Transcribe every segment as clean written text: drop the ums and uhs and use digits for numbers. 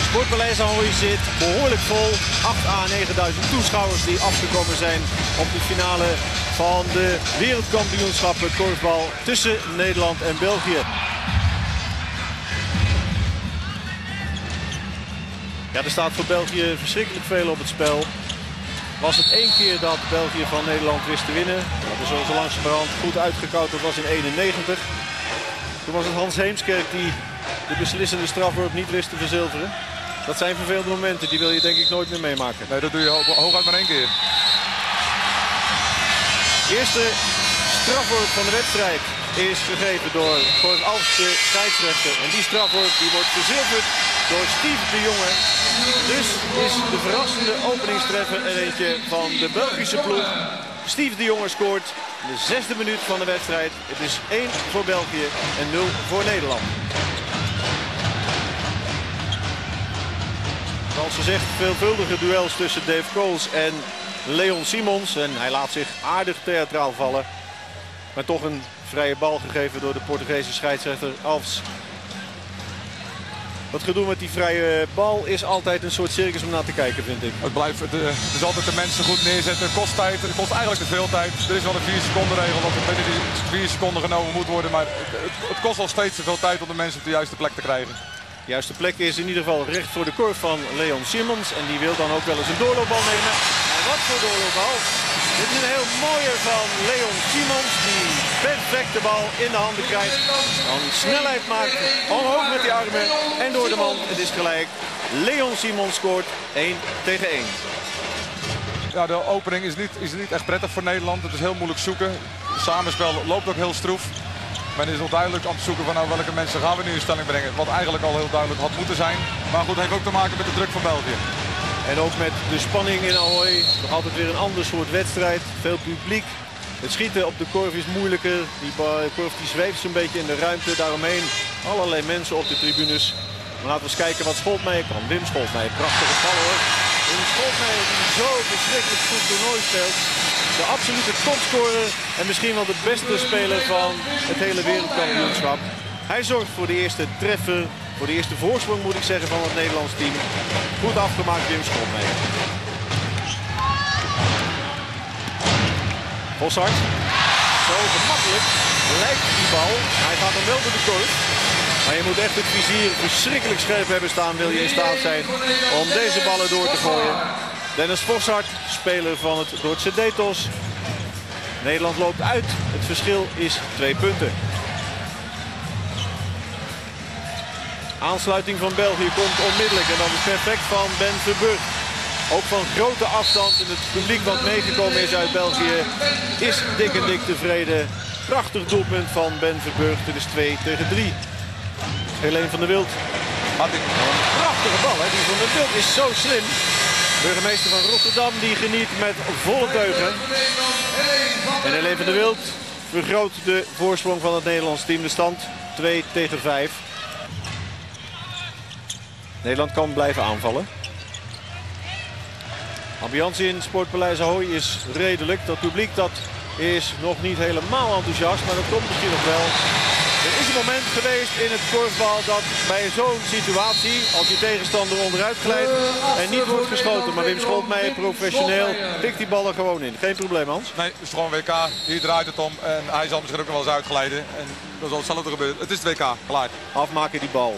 Sportpaleis Ahoy zit behoorlijk vol. 8 à 9000 toeschouwers die afgekomen zijn op de finale van de wereldkampioenschappen korfbal tussen Nederland en België. Ja, er staat voor België verschrikkelijk veel op het spel. Was het één keer dat België van Nederland wist te winnen. Dat is zo langzamerhand goed uitgekoud. Dat was in 91. Toen was het Hans Heemskerk die de beslissende strafworp niet wist te verzilveren. Dat zijn vervelende momenten, die wil je denk ik nooit meer meemaken. Nee, dat doe je hooguit maar één keer. Eerste strafworp van de wedstrijd is gegeven door Cor Alfs, de scheidsrechter. En die strafworp die wordt verzilverd door Steve de Jonge. Dus is de verrassende openingstreffer er eentje van de Belgische ploeg. Steve de Jonge scoort in de 6e minuut van de wedstrijd. Het is 1 voor België en 0 voor Nederland. Zoals gezegd, veelvuldige duels tussen Dave Coles en Leon Simons. En hij laat zich aardig theatraal vallen. Maar toch een vrije bal gegeven door de Portugese scheidsrechter Alfs. Dat gedoe met die vrije bal is altijd een soort circus om naar te kijken, vind ik. Het is altijd de mensen goed neerzetten. Het kost tijd. Het kost eigenlijk te veel tijd. Er is wel een 4 seconden regel dat er binnen die 4 seconden genomen moet worden. Maar het kost al steeds te veel tijd om de mensen op de juiste plek te krijgen. De juiste plek is in ieder geval recht voor de korf van Leon Simons. En die wil dan ook wel eens een doorloopbal nemen. En wat voor doorloopbal. Dit is een heel mooie van Leon Simons. Die perfect de bal in de handen krijgt. Dan snelheid maakt. Omhoog met die armen. En door de man. Het is gelijk. Leon Simons scoort 1 tegen 1. Ja, de opening is niet echt prettig voor Nederland. Het is heel moeilijk zoeken. Het samenspel loopt ook heel stroef. Men is nog duidelijk aan het zoeken van nou, welke mensen gaan we nu in stelling brengen. Wat eigenlijk al heel duidelijk had moeten zijn. Maar goed, heeft ook te maken met de druk van België. En ook met de spanning in Ahoy. Nog altijd weer een ander soort wedstrijd. Veel publiek. Het schieten op de korf is moeilijker. Die korf die zweeft zo'n beetje in de ruimte. Daaromheen allerlei mensen op de tribunes. Maar laten we eens kijken wat Scholtmeijer kan. Wim Scholtmeijer, prachtige bal hoor. Wim Scholtmeijer die zo verschrikkelijk goed toernooi speelt. De absolute topscorer en misschien wel de beste speler van het hele wereldkampioenschap. Hij zorgt voor de eerste treffer, voor de eerste voorsprong moet ik zeggen van het Nederlands team. Goed afgemaakt Wim Scholtmeijer. Vossart. Zo gemakkelijk lijkt die bal. Hij gaat hem wel door de korf. Maar je moet echt het vizier verschrikkelijk scherp hebben staan. Wil je in staat zijn om deze ballen door te gooien. Dennis Vossart, speler van het Dordtse Detos. Nederland loopt uit. Het verschil is 2 punten. Aansluiting van België komt onmiddellijk. En dat is perfect van Ben Verburg. Ook van grote afstand in het publiek wat meegekomen is uit België is dik en dik tevreden. Prachtig doelpunt van Ben Verburg. Dit is 2 tegen 3. Helene van der Wild. Een prachtige bal. Hè? Die van der Wild is zo slim. Burgemeester van Rotterdam die geniet met volle teugen. En Helene van der Wild vergroot de voorsprong van het Nederlands team. De stand 2 tegen 5. Nederland kan blijven aanvallen. Ambiance in Sportpaleis Ahoy is redelijk. Dat publiek dat is nog niet helemaal enthousiast, maar dat komt misschien nog wel. Er is een moment geweest in het korfbal dat bij zo'n situatie, als je tegenstander onderuit glijdt en niet wordt geschoten. Maar Wim Scholtmeijer, professioneel, pikt die bal er gewoon in. Geen probleem, Hans. Nee, het is gewoon WK. Hier draait het om. En hij zal misschien ook nog wel eens uitglijden. En dan zal hetzelfde gebeuren. Het is het WK. Klaar. Afmaken die bal.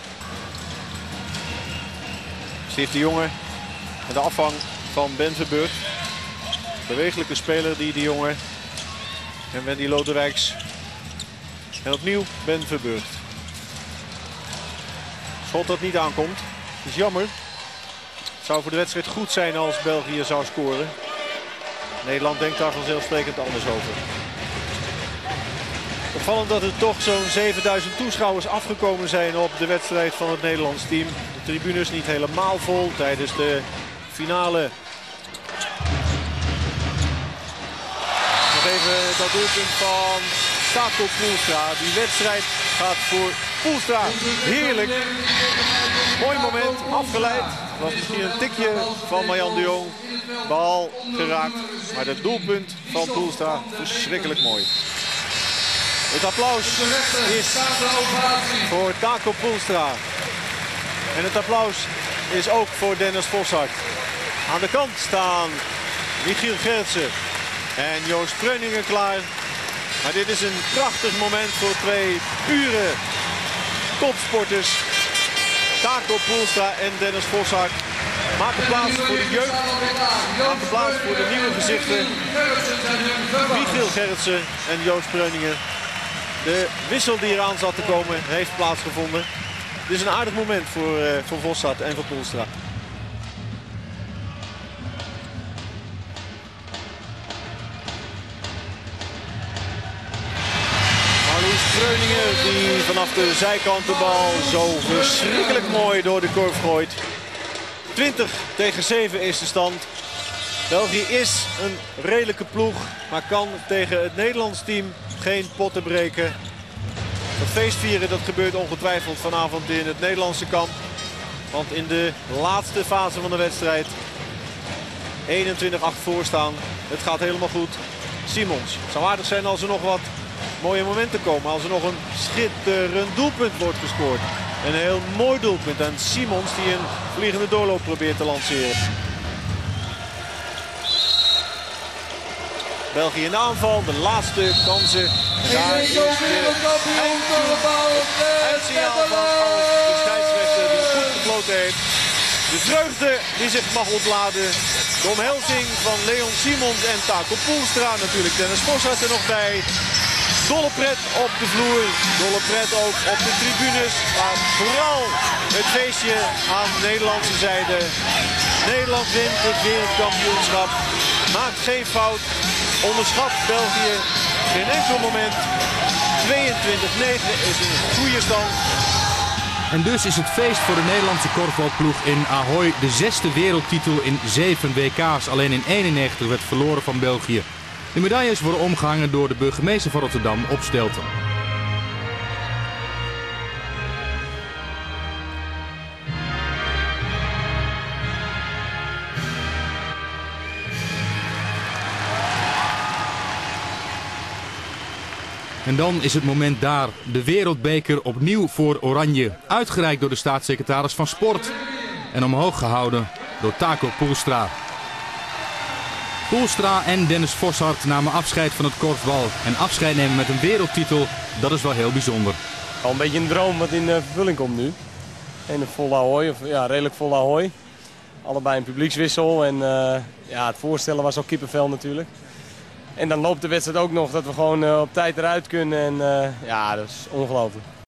Steve de Jonge en de afvang van Ben Verburg. Bewegelijke speler die de Jonge. En Wendy Lodewijks. En opnieuw Ben Verburg. Schot dat niet aankomt. Is jammer. Het zou voor de wedstrijd goed zijn als België zou scoren. Nederland denkt daar vanzelfsprekend anders over. Opvallend dat er toch zo'n 7000 toeschouwers afgekomen zijn op de wedstrijd van het Nederlands team. De tribunes niet helemaal vol tijdens de finale. Nog even dat doelpunt van Taco Poelstra. Die wedstrijd gaat voor Poelstra. Heerlijk. Mooi moment, afgeleid. Was misschien een tikje van Marjan de Jong. Bal geraakt. Maar het doelpunt van Poelstra verschrikkelijk mooi. Het applaus is voor Taco Poelstra. En het applaus is ook voor Dennis Fossart. Aan de kant staan Michiel Gertsen en Joost Preuninger klaar. Maar dit is een prachtig moment voor twee pure topsporters. Taco Poelstra en Dennis Fossart maken plaats voor de jeugd. Maken plaats voor de nieuwe gezichten. Michiel Gertsen en Joost Preuninger. De wissel die eraan zat te komen heeft plaatsgevonden. Dit is een aardig moment voor Fossart en voor Poelstra. Marlies Preuninger die vanaf de zijkant de bal zo verschrikkelijk mooi door de korf gooit. 20-7 is de stand. België is een redelijke ploeg, maar kan tegen het Nederlands team geen potten breken. Dat feestvieren dat gebeurt ongetwijfeld vanavond in het Nederlandse kamp. Want in de laatste fase van de wedstrijd 21-8 voorstaan. Het gaat helemaal goed. Simons. Het zou aardig zijn als er nog wat mooie momenten komen. Als er nog een schitterend doelpunt wordt gescoord. Een heel mooi doelpunt. En Simons die een vliegende doorloop probeert te lanceren. België in de aanval. De laatste kansen. Daar is de eindsignaal van de scheidsrechter die goed gefloten heeft. De vreugde die zich mag ontladen. De omhelzing van Leon Simons en Taco Poelstra. Natuurlijk Dennis Fossart er nog bij. Dolle pret op de vloer. Dolle pret ook op de tribunes. Maar vooral het feestje aan de Nederlandse zijde. Nederland wint het wereldkampioenschap. Maakt geen fout. Onderschat België geen enkel moment. 22-9 is een goede stand. En dus is het feest voor de Nederlandse korfbalploeg in Ahoy. De 6e wereldtitel in 7 WK's. Alleen in 91 werd verloren van België. De medailles worden omgehangen door de burgemeester van Rotterdam op Stelten. En dan is het moment daar. De wereldbeker opnieuw voor Oranje. Uitgereikt door de staatssecretaris van Sport. En omhoog gehouden door Taco Poelstra. Poelstra en Dennis Fossart namen afscheid van het korfbal. En afscheid nemen met een wereldtitel, dat is wel heel bijzonder. Al een beetje een droom wat in vervulling komt nu. En een volle Ahoy, of ja, redelijk volle Ahoy. Allebei een publiekswissel en ja, het voorstellen was ook kippenvel natuurlijk. En dan loopt de wedstrijd ook nog dat we gewoon op tijd eruit kunnen en ja, dat is ongelooflijk.